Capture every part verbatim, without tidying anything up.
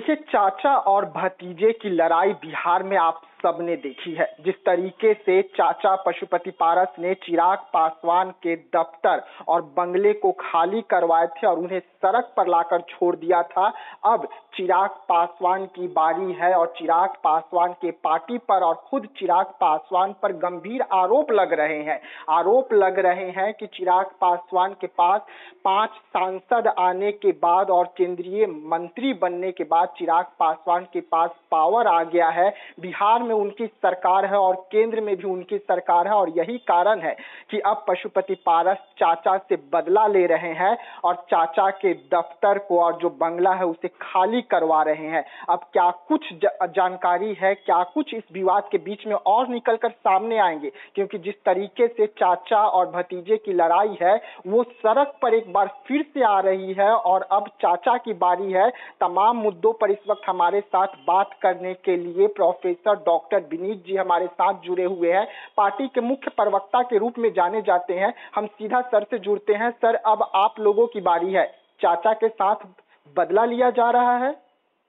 देखिए, चाचा और भतीजे की लड़ाई बिहार में आप सबने देखी है। जिस तरीके से चाचा पशुपति पारस ने चिराग पासवान के दफ्तर और बंगले को खाली करवाए थे और उन्हें सड़क पर लाकर छोड़ दिया था, अब चिराग पासवान की बारी है और चिराग पासवान के पार्टी पर और खुद चिराग पासवान पर गंभीर आरोप लग रहे हैं आरोप लग रहे हैं कि चिराग पासवान के पास पांच सांसद आने के बाद और केंद्रीय मंत्री बनने के बाद चिराग पासवान के पास पावर आ गया है। बिहार में उनकी सरकार है और केंद्र में भी उनकी सरकार है और यही कारण है कि अब पशुपति पारस चाचा से बदला ले रहे हैं और चाचा के दफ्तर को और जो बंगला है उसे खाली करवा रहे हैं। अब क्या कुछ जानकारी है, क्या कुछ इस विवाद के बीच में और निकलकर सामने आएंगे, क्योंकि जिस तरीके से चाचा और भतीजे की लड़ाई है वो सड़क पर एक बार फिर से आ रही है और अब चाचा की बारी है। तमाम मुद्दों पर इस वक्त हमारे साथ बात करने के लिए प्रोफेसर डॉक्टर विनीत जी हमारे साथ जुड़े हुए हैं। पार्टी के मुख्य प्रवक्ता के रूप में जाने जाते हैं। हम सीधा सर से जुड़ते हैं। सर, अब आप लोगों की बारी है। चाचा के साथ बदला लिया जा रहा है?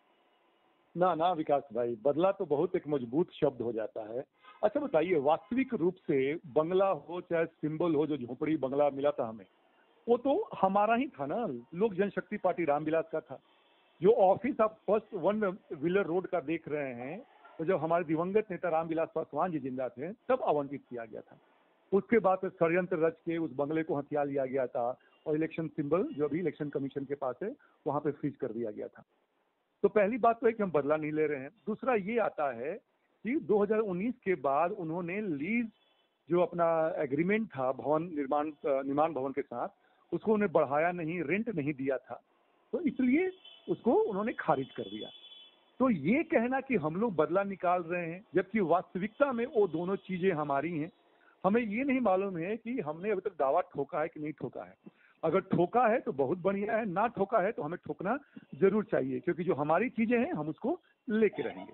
ना ना विकास भाई, बदला तो बहुत एक मजबूत शब्द हो जाता है। अच्छा बताइए, वास्तविक रूप से बंगला हो चाहे सिंबल हो, जो झोपड़ी बंगला मिला था हमें, वो तो हमारा ही था ना, लोक जनशक्ति पार्टी रामविलास का था। जो ऑफिस आप फर्स्ट वन व्हीलर रोड का देख रहे हैं, तो जब हमारे दिवंगत नेता रामविलास पासवान जी जिंदा थे तब आवंटित किया गया था। उसके बाद षड्यंत्र रच के उस बंगले को हथिया लिया गया था और इलेक्शन सिंबल जो अभी इलेक्शन कमीशन के पास है वहां पे फ्रीज कर दिया गया था। तो पहली बात तो है कि हम बदला नहीं ले रहे हैं। दूसरा ये आता है कि दो हज़ार उन्नीस के बाद उन्होंने लीज जो अपना एग्रीमेंट था भवन निर्माण निर्माण भवन के साथ, उसको उन्हें बढ़ाया नहीं, रेंट नहीं दिया था, तो इसलिए उसको उन्होंने खारिज कर दिया। तो ये कहना कि हम लोग बदला निकाल रहे हैं, जबकि वास्तविकता में वो दोनों चीजें हमारी हैं। हमें ये नहीं मालूम है कि हमने अभी तक दावा ठोका है कि नहीं ठोका है। अगर ठोका है तो बहुत बढ़िया है, ना ठोका है तो हमें ठोकना जरूर चाहिए, क्योंकि जो हमारी चीजें हैं हम उसको लेके रहेंगे।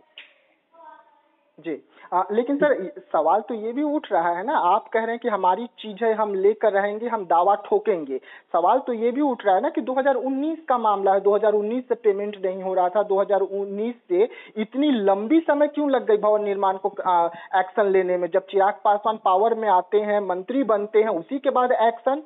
जी, आ, लेकिन सर सवाल तो ये भी उठ रहा है ना, आप कह रहे हैं कि हमारी चीजें हम लेकर रहेंगे, हम दावा ठोकेंगे। सवाल तो ये भी उठ रहा है ना कि दो हज़ार उन्नीस का मामला है, दो हज़ार उन्नीस से पेमेंट नहीं हो रहा था, दो हज़ार उन्नीस से इतनी लंबी समय क्यों लग गई भवन निर्माण को आ, एक्शन लेने में? जब चिराग पासवान पावर में आते हैं, मंत्री बनते हैं, उसी के बाद एक्शन।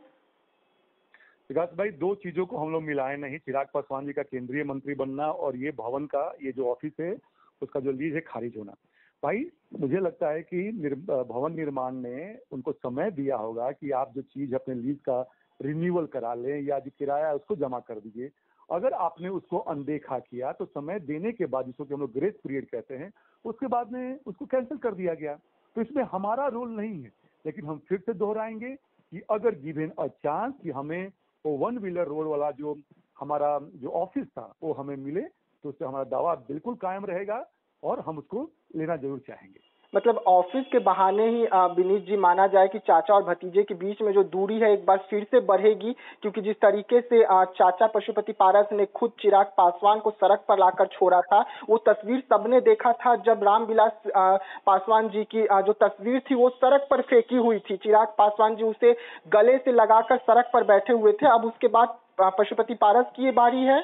विकास भाई, दो चीजों को हम लोग मिलाए नहीं, चिराग पासवान जी का केंद्रीय मंत्री बनना और ये भवन का, ये जो ऑफिस है उसका जो लीज है खारिज होना। भाई मुझे लगता है कि निर, भवन निर्माण ने उनको समय दिया होगा कि आप जो चीज अपने लीज का रिन्यूअल करा लें या जो किराया है उसको जमा कर दीजिए। अगर आपने उसको अनदेखा किया तो समय देने के बाद, जिसको कि हम लोग ग्रेस पीरियड कहते हैं, उसके बाद में उसको कैंसिल कर दिया गया। तो इसमें हमारा रोल नहीं है, लेकिन हम फिर से दोहराएंगे कि अगर गिवन अ चांस कि हमें वो वन व्हीलर रोड वाला जो हमारा जो ऑफिस था वो हमें मिले, तो उससे हमारा दावा बिल्कुल कायम रहेगा और हम उसको लेना जरूर चाहेंगे। मतलब ऑफिस के बहाने ही विनीत जी माना जाए कि चाचा और भतीजे के बीच में जो दूरी है एक बार फिर से बढ़ेगी, क्योंकि जिस तरीके से चाचा पशुपति पारस ने खुद चिराग पासवान को सड़क पर लाकर छोड़ा था, वो तस्वीर सबने देखा था। जब रामविलास पासवान जी की जो तस्वीर थी वो सड़क पर फेंकी हुई थी, चिराग पासवान जी उसे गले से लगाकर सड़क पर बैठे हुए थे। अब उसके बाद पशुपति पारस की ये बारी है।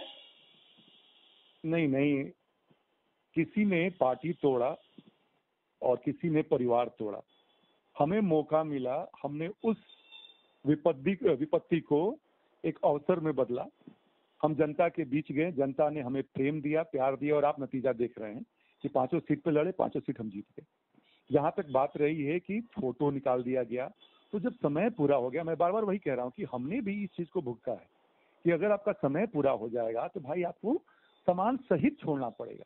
नहीं नहीं, किसी ने पार्टी तोड़ा और किसी ने परिवार तोड़ा। हमें मौका मिला, हमने उस विपत्ति विपत्ति को एक अवसर में बदला। हम जनता के बीच गए, जनता ने हमें प्रेम दिया, प्यार दिया और आप नतीजा देख रहे हैं कि पांचों सीट पे लड़े, पांचों सीट हम जीत गए। यहाँ तक बात रही है कि फोटो निकाल दिया गया, तो जब समय पूरा हो गया, मैं बार बार वही कह रहा हूँ कि हमने भी इस चीज को भुगता है कि अगर आपका समय पूरा हो जाएगा तो भाई आपको सामान सहित छोड़ना पड़ेगा।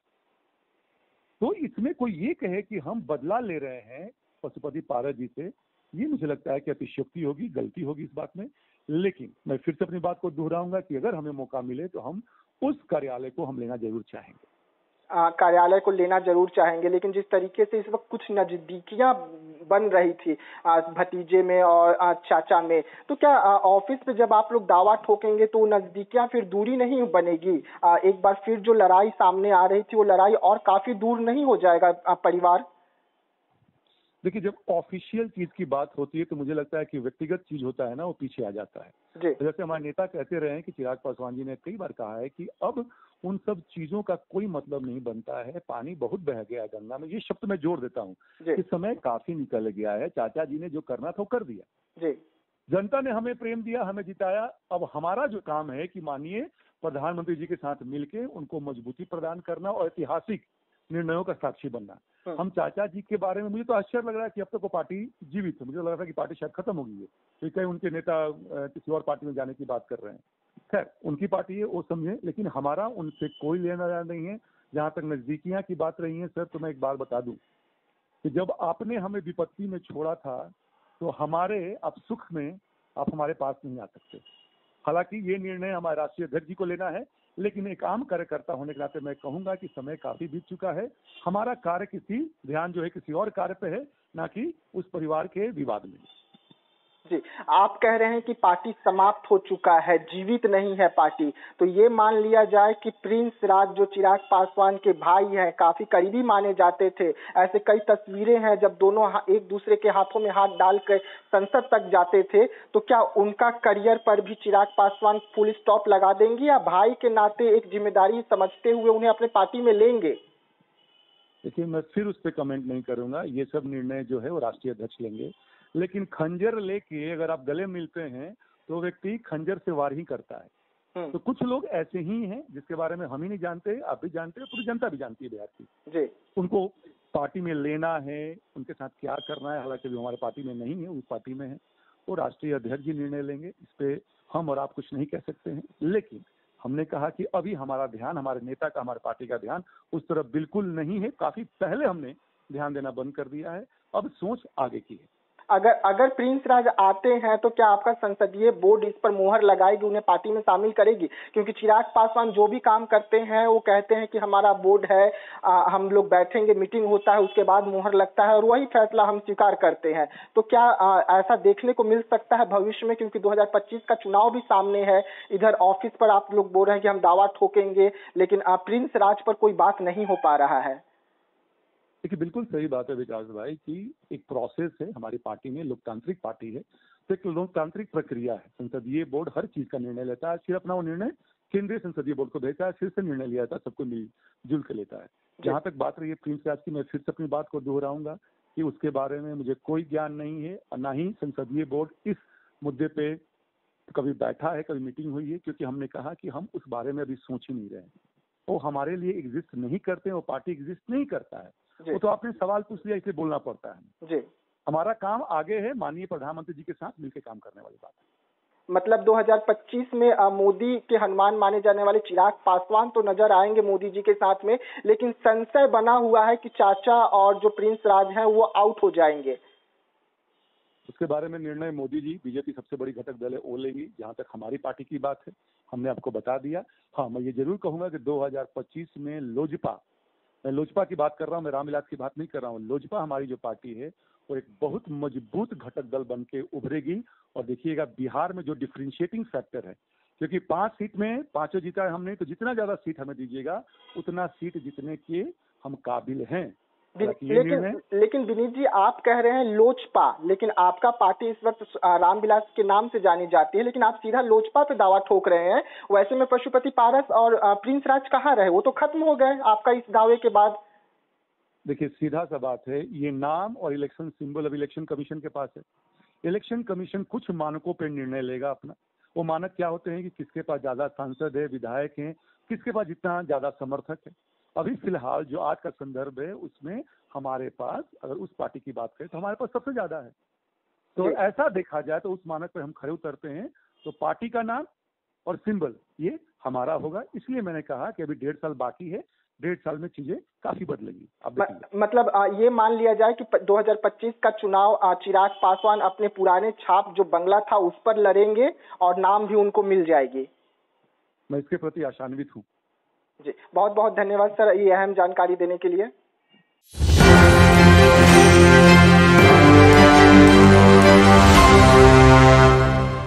तो इसमें कोई ये कहे कि हम बदला ले रहे हैं पशुपति पारस जी से, ये मुझे लगता है कि अतिशयोक्ति होगी, गलती होगी इस बात में। लेकिन मैं फिर से अपनी बात को दोहराऊंगा कि अगर हमें मौका मिले तो हम उस कार्यालय को हम लेना जरूर चाहेंगे। आ, कार्यालय को लेना जरूर चाहेंगे, लेकिन जिस तरीके से इस वक्त कुछ नजदीकियां बन रही थी आ, भतीजे में और आ, चाचा में, तो क्या ऑफिस पे जब आप लोग दावा ठोकेंगे तो नजदीकियां फिर दूरी नहीं बनेगी? आ, एक बार फिर जो लड़ाई सामने आ रही थी वो लड़ाई और काफी दूर नहीं हो जाएगा आ, परिवार? देखिए, जब ऑफिशियल चीज की बात होती है तो मुझे लगता है कि व्यक्तिगत चीज होता है ना, वो पीछे आ जाता है। जी। जैसे हमारे नेता कहते रहे हैं कि चिराग पासवान जी ने कई बार कहा है कि अब उन सब चीजों का कोई मतलब नहीं बनता है, पानी बहुत बह गया है गंगा में। ये शब्द मैं जोड़ देता हूँ कि समय काफी निकल गया है, चाचा जी ने जो करना था वो कर दिया। जी। जनता ने हमें प्रेम दिया, हमें जिताया। अब हमारा जो काम है कि माननीय प्रधानमंत्री जी के साथ मिलके उनको मजबूती प्रदान करना और ऐतिहासिक निर्णयों का साक्षी बनना। हम चाचा जी के बारे में, मुझे तो आश्चर्य लग रहा है कि अब तक वो पार्टी जीवित है। मुझे लग रहा था कि पार्टी शायद खत्म हो गई है, तो कई उनके नेता किसी और पार्टी में जाने की बात कर रहे हैं। खैर, उनकी पार्टी है, वो समझे, लेकिन हमारा उनसे कोई लेना देना नहीं है। जहां तक नजदीकियां की बात रही है सर, तो मैं एक बात बता दूं कि जब आपने हमें विपत्ति में छोड़ा था तो हमारे अब सुख में आप हमारे पास नहीं आ सकते। हालांकि ये निर्णय हमारे राष्ट्रीय अध्यक्ष जी को लेना है, लेकिन एक आम कार्यकर्ता होने के नाते मैं कहूंगा कि समय काफी बीत चुका है। हमारा कार्य किसी ध्यान जो है किसी और कार्य पे है, ना कि उस परिवार के विवाद में। जी, आप कह रहे हैं कि पार्टी समाप्त हो चुका है, जीवित नहीं है पार्टी, तो ये मान लिया जाए कि प्रिंस राज जो चिराग पासवान के भाई हैं, काफी करीबी माने जाते थे। ऐसे कई तस्वीरें हैं जब दोनों एक दूसरे के हाथों में हाथ डाल कर संसद तक जाते थे। तो क्या उनका करियर पर भी चिराग पासवान फुल स्टॉप लगा देंगे या भाई के नाते एक जिम्मेदारी समझते हुए उन्हें अपने पार्टी में लेंगे? देखिए, मैं फिर उस पर कमेंट नहीं करूंगा। ये सब निर्णय जो है वो राष्ट्रीय अध्यक्ष लेंगे, लेकिन खंजर लेके अगर आप गले मिलते हैं तो व्यक्ति खंजर से वार ही करता है। तो कुछ लोग ऐसे ही हैं जिसके बारे में हम ही नहीं जानते, आप भी जानते हैं, पूरी जनता भी जानती है बिहार की। जी। उनको पार्टी में लेना है, उनके साथ क्या करना है, हालांकि वो हमारे पार्टी में नहीं है, उस पार्टी में है, वो राष्ट्रीय अध्यक्ष जी निर्णय लेंगे। इस पे हम और आप कुछ नहीं कह सकते हैं। लेकिन हमने कहा कि अभी हमारा ध्यान, हमारे नेता का, हमारे पार्टी का ध्यान उस तरफ बिल्कुल नहीं है। काफी पहले हमने ध्यान देना बंद कर दिया है। अब सोच आगे की है। अगर अगर प्रिंस राज आते हैं तो क्या आपका संसदीय बोर्ड इस पर मोहर लगाएगी, उन्हें पार्टी में शामिल करेगी? क्योंकि चिराग पासवान जो भी काम करते हैं वो कहते हैं कि हमारा बोर्ड है, आ, हम लोग बैठेंगे, मीटिंग होता है, उसके बाद मोहर लगता है और वही फैसला हम स्वीकार करते हैं। तो क्या आ, ऐसा देखने को मिल सकता है भविष्य में? क्योंकि दो हजार पच्चीस का चुनाव भी सामने है। इधर ऑफिस पर आप लोग बोल रहे हैं कि हम दावा ठोकेंगे, लेकिन प्रिंस राज पर कोई बात नहीं हो पा रहा है। देखिए, बिल्कुल सही बात है विकास भाई कि एक प्रोसेस है हमारी पार्टी में, लोकतांत्रिक पार्टी है, तो एक लोकतांत्रिक प्रक्रिया है। संसदीय बोर्ड हर चीज का निर्णय लेता है, फिर अपना वो निर्णय केंद्रीय संसदीय बोर्ड को भेजता है, फिर से निर्णय लिया जाता है, सबको मिलजुल के लेता है। जहां तक बात रही है प्रिंस राज की, मैं फिर से अपनी बात को दोहराऊंगा कि उसके बारे में मुझे कोई ज्ञान नहीं है, न ही संसदीय बोर्ड इस मुद्दे पे कभी बैठा है, कभी मीटिंग हुई है, क्योंकि हमने कहा कि हम उस बारे में अभी सोच ही नहीं रहे हैं। वो हमारे लिए एग्जिस्ट नहीं करते, वो पार्टी एग्जिस्ट नहीं करता है। वो तो आपने सवाल पूछ लिया, इसलिए बोलना पड़ता है। जी। हमारा काम आगे है, माननीय प्रधानमंत्री जी के साथ मिलकर काम करने वाली बात है। मतलब दो हजार पच्चीस में मोदी के हनुमान माने जाने वाले चिराग पासवान तो नजर आएंगे मोदी जी के साथ में, लेकिन संशय बना हुआ है कि चाचा और जो प्रिंस राज हैं वो आउट हो जाएंगे। उसके बारे में निर्णय मोदी जी, बीजेपी सबसे बड़ी घटक दल है, वो लेगी। जहां तक हमारी पार्टी की बात है, हमने आपको बता दिया। हाँ, मैं ये जरूर कहूंगा कि दो हजार पच्चीस में लोजपा, मैं लोजपा की बात कर रहा हूँ, मैं रामविलास की बात नहीं कर रहा हूँ, लोजपा हमारी जो पार्टी है वो एक बहुत मजबूत घटक दल बन के उभरेगी। और देखिएगा बिहार में जो डिफरेंशिएटिंग फैक्टर है, क्योंकि पांच सीट में पांचों जीता है हमने, तो जितना ज्यादा सीट हमें दीजिएगा उतना सीट जीतने के हम काबिल हैं। लेकिन लेकिन विनीत जी, आप कह रहे हैं लोजपा, लेकिन आपका पार्टी इस वक्त रामविलास के नाम से जानी जाती है, लेकिन आप सीधा लोजपा पे दावा ठोक रहे हैं। वैसे में पशुपति पारस और प्रिंस राज कहाँ रहे? वो तो खत्म हो गए आपका इस दावे के बाद। देखिए, सीधा सा बात है, ये नाम और इलेक्शन सिंबल अब इलेक्शन कमीशन के पास है। इलेक्शन कमीशन कुछ मानकों पर निर्णय लेगा अपना। वो मानक क्या होते हैं कि किसके पास ज्यादा सांसद है, विधायक हैं, किसके पास जितना ज्यादा समर्थक है। अभी फिलहाल जो आज का संदर्भ है उसमें हमारे पास, अगर उस पार्टी की बात करें तो हमारे पास सबसे ज्यादा है। तो ऐसा देखा जाए तो उस मानक पे हम खड़े उतरते हैं, तो पार्टी का नाम और सिंबल ये हमारा होगा। इसलिए मैंने कहा कि अभी डेढ़ साल बाकी है, डेढ़ साल में चीजें काफी बदलेंगी। अब मतलब आ, ये मान लिया जाए कि दो हजार पच्चीस का चुनाव चिराग पासवान अपने पुराने छाप जो बंगला था उस पर लड़ेंगे और नाम भी उनको मिल जाएगी। मैं इसके प्रति आशान्वित हूँ। जी, बहुत बहुत धन्यवाद सर ये अहम जानकारी देने के लिए।